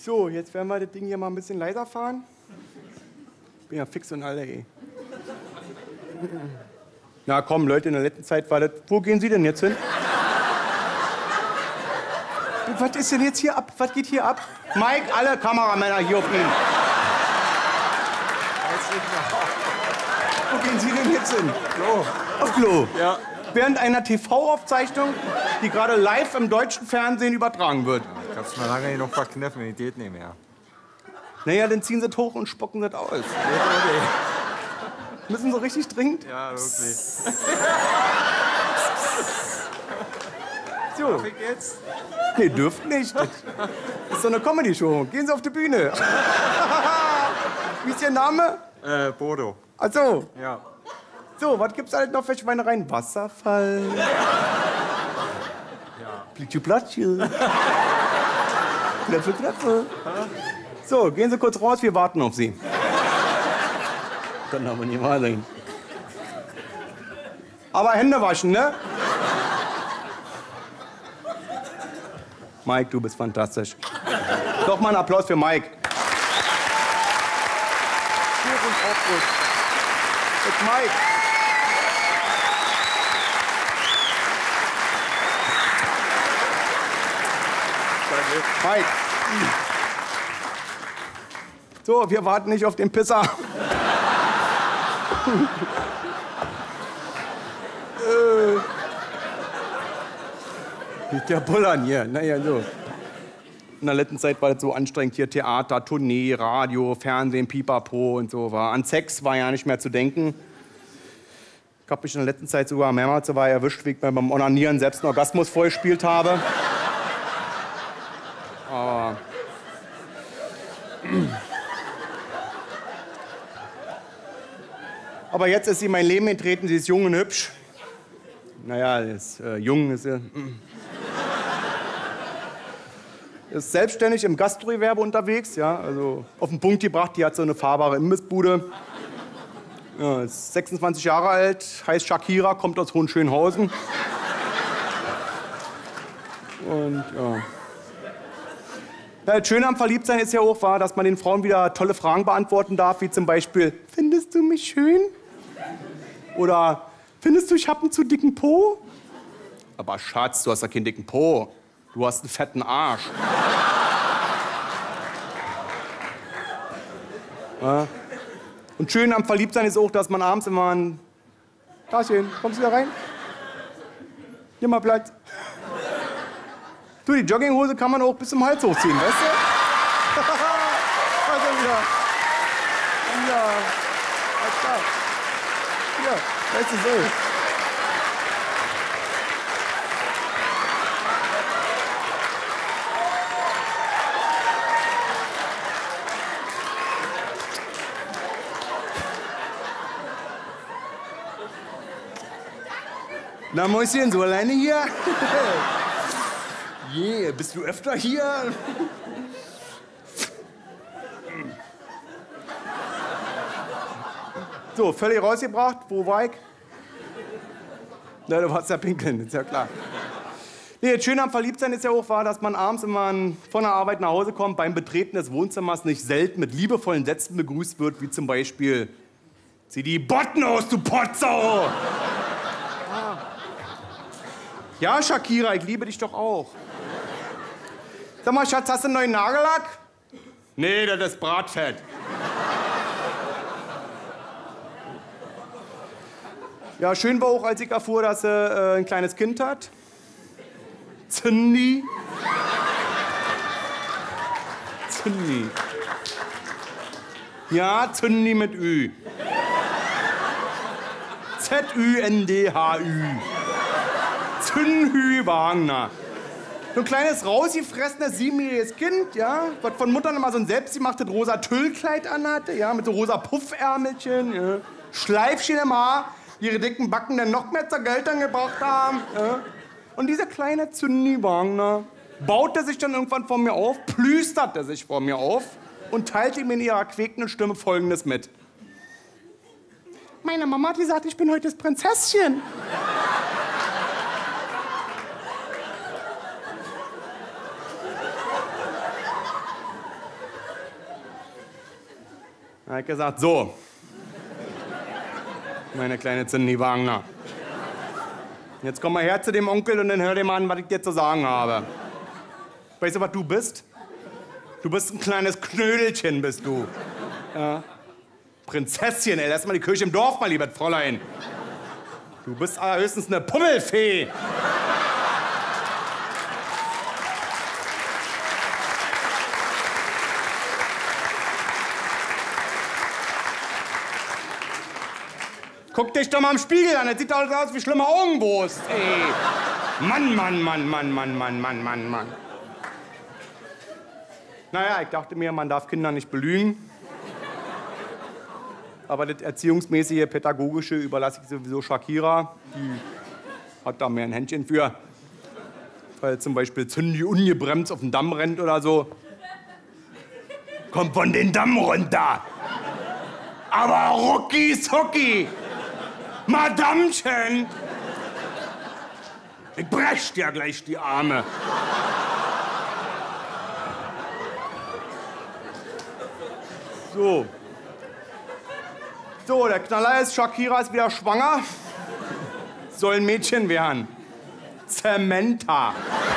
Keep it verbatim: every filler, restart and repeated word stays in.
So, jetzt werden wir das Ding hier mal ein bisschen leiser fahren. Ich bin ja fix und alle, ey. Na komm, Leute, in der letzten Zeit war das... Wo gehen Sie denn jetzt hin? Was ist denn jetzt hier ab? Was geht hier ab? Mike, alle Kameramänner hier auf ihn. Wo gehen Sie denn jetzt hin? Klo. Auf Klo? Ja. Während einer T V-Aufzeichnung, die gerade live im deutschen Fernsehen übertragen wird. Ich hab's mal lange genug verkniffen, die geht nicht mehr. Naja, dann ziehen Sie es hoch und spucken das aus. Geht okay. Müssen Sie richtig dringend? Ja, wirklich. So. Darf ich jetzt? Nee, dürft nicht. Das ist so eine Comedy-Show. Gehen Sie auf die Bühne. Wie ist Ihr Name? Äh, Bodo. Ach so. Ja. So, was gibt's halt noch für Schweinereien? Wasserfall. Ja. Plitschi Platschi. Klöpfe, Klöpfe. So, gehen Sie kurz raus, wir warten auf Sie. Kann aber nicht wahr sein. Aber Hände waschen, ne? Mike, du bist fantastisch. Doch mal einen Applaus für Mike. Hoch und Aufruf. Mit Mike. Mike. So, wir warten nicht auf den Pisser. äh. Nicht der Bullern hier. Naja, so. In der letzten Zeit war das so anstrengend hier. Theater, Tournee, Radio, Fernsehen, Pipapo und so. War. An Sex war ja nicht mehr zu denken. Ich habe mich in der letzten Zeit sogar mehrmals dabei erwischt, wie ich mir beim Onanieren selbst einen Orgasmus vorgespielt habe. Aber... Aber jetzt ist sie in mein Leben getreten, sie ist jung und hübsch. Naja, ist äh, jung, ist, äh, ist selbstständig im Gastrogewerbe unterwegs, ja, also auf den Punkt gebracht, die hat so eine fahrbare Imbissbude. Ja, ist sechsundzwanzig Jahre alt, heißt Shakira, kommt aus Hohenschönhausen. Und ja. Ja, das Schöne am Verliebtsein ist ja auch, wahr, dass man den Frauen wieder tolle Fragen beantworten darf, wie zum Beispiel, findest du mich schön? Oder, findest du, ich hab einen zu dicken Po? Aber Schatz, du hast ja keinen dicken Po. Du hast einen fetten Arsch. Ja. Und schön am Verliebtsein ist auch, dass man abends immer ein... Taschen, kommst du da rein? Nimm mal Platz. Du, die Jogginghose kann man auch bis zum Hals hochziehen, weißt du? Also wieder. Ja. Alles klar. Ja, weißt du so. Na, Mäuschen, so alleine hier? Yeah, bist du öfter hier? So, völlig rausgebracht. Wo war ich? Na, du warst ja pinkeln, ist ja klar. Nee, das Schöne am Verliebtsein ist ja auch wahr, dass man abends, wenn man von der Arbeit nach Hause kommt, beim Betreten des Wohnzimmers nicht selten mit liebevollen Sätzen begrüßt wird, wie zum Beispiel: Zieh die Botten aus, du Potsau! Ja, Shakira, ich liebe dich doch auch. Sag mal, Schatz, hast du einen neuen Nagellack? Nee, das ist Bratfett. Ja, schön war auch, als ich erfuhr, dass sie äh, ein kleines Kind hat. Zündi. Zündi. Ja, Zündi mit Ü. Z Ü N D H Ü. Zündhü Wagner. So ein kleines, rausgefressenes, siebenjähriges Kind, ja, was von Muttern immer so ein selbstgemachtes rosa Tüllkleid anhatte, ja, mit so rosa Puffärmelchen, ja. Schleifchen im Haar, ihre dicken Backen dann noch mehr zur Geltung gebracht haben. Ja. Und dieser kleine Zündi Wagner baute sich dann irgendwann vor mir auf, plüsterte sich vor mir auf und teilte mir in ihrer quäkenden Stimme Folgendes mit. Meine Mama hat gesagt, ich bin heute das Prinzesschen. Da hab ich gesagt, so, meine kleine Cindy Wagner. Jetzt komm mal her zu dem Onkel und dann hör dir mal an, was ich dir zu sagen habe. Weißt du, was du bist? Du bist ein kleines Knödelchen, bist du. Ja. Prinzesschen, ey, lass mal die Kirche im Dorf, mein liebes Fräulein. Du bist allerhöchstens eine Pummelfee. Guck dich doch mal im Spiegel an, das sieht doch aus wie schlimme Augenbrust, ey. Mann, Mann, Mann, Mann, Mann, Mann, Mann, Mann, Mann. Naja, ich dachte mir, man darf Kinder nicht belügen. Aber das erziehungsmäßige, pädagogische überlasse ich sowieso Shakira. Die hat da mehr ein Händchen für. Weil zum Beispiel Cindy ungebremst auf den Damm rennt oder so. Kommt von den Damm runter. Aber rucki zucki. Madamchen. Ich brech dir gleich die Arme. So. So, der Knaller ist, Shakira ist wieder schwanger. Soll ein Mädchen werden. Samantha.